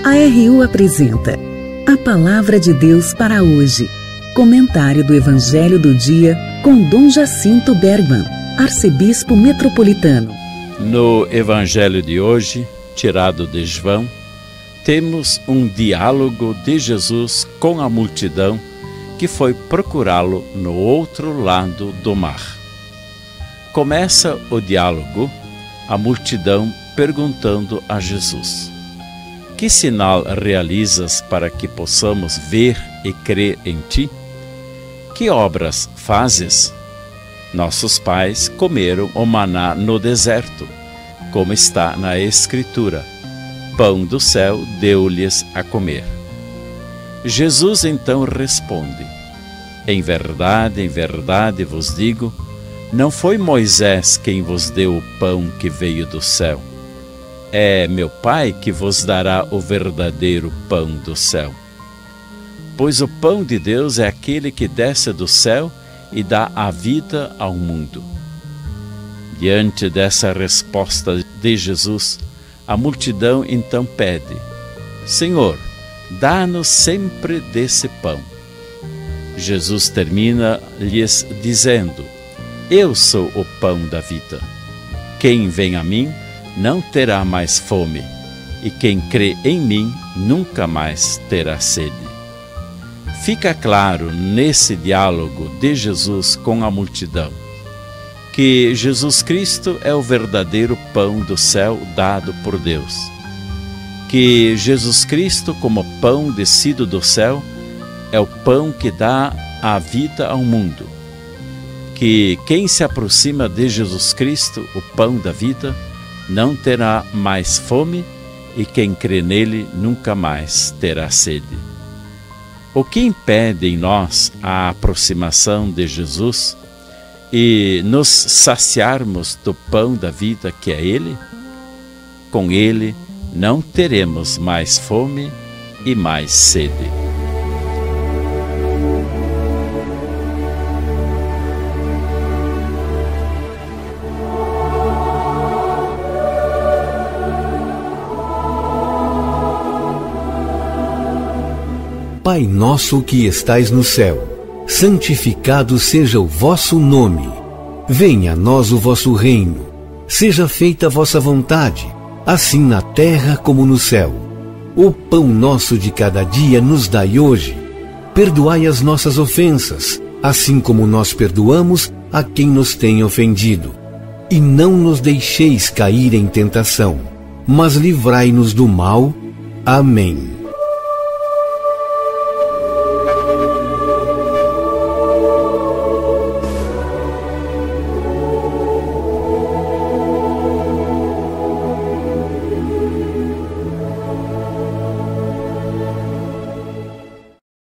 A RU apresenta a Palavra de Deus para hoje. Comentário do Evangelho do Dia com Dom Jacinto Bergman, arcebispo metropolitano. No Evangelho de hoje, tirado de João, temos um diálogo de Jesus com a multidão que foi procurá-lo no outro lado do mar. Começa o diálogo, a multidão perguntando a Jesus: que sinal realizas para que possamos ver e crer em ti? Que obras fazes? Nossos pais comeram o maná no deserto, como está na Escritura: pão do céu deu-lhes a comer. Jesus então responde: em verdade vos digo, não foi Moisés quem vos deu o pão que veio do céu. É meu Pai que vos dará o verdadeiro pão do céu. Pois o pão de Deus é aquele que desce do céu e dá a vida ao mundo. Diante dessa resposta de Jesus, a multidão então pede: Senhor, dá-nos sempre desse pão. Jesus termina lhes dizendo: eu sou o pão da vida. Quem vem a mim não terá mais fome, e quem crê em mim nunca mais terá sede. Fica claro nesse diálogo de Jesus com a multidão que Jesus Cristo é o verdadeiro pão do céu dado por Deus. Que Jesus Cristo, como pão descido do céu, é o pão que dá a vida ao mundo. Que quem se aproxima de Jesus Cristo, o pão da vida, não terá mais fome, e quem crê nele nunca mais terá sede. O que impede em nós a aproximação de Jesus e nos saciarmos do pão da vida que é Ele? Com Ele não teremos mais fome e mais sede. Pai nosso que estais no céu, santificado seja o vosso nome. Venha a nós o vosso reino. Seja feita a vossa vontade, assim na terra como no céu. O pão nosso de cada dia nos dai hoje. Perdoai as nossas ofensas, assim como nós perdoamos a quem nos tem ofendido. E não nos deixeis cair em tentação, mas livrai-nos do mal. Amém.